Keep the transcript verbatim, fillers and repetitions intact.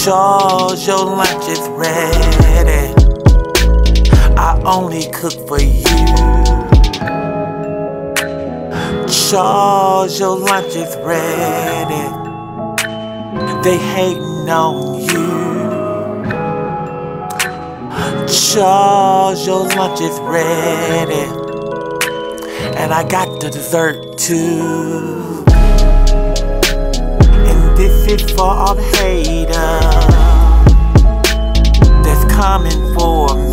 Charles, your lunch is ready. I only cook for you. Charles, your lunch is ready. They hating on you. Charles, your lunch is ready. And I got the dessert too. And this is for all the haters that's coming for me.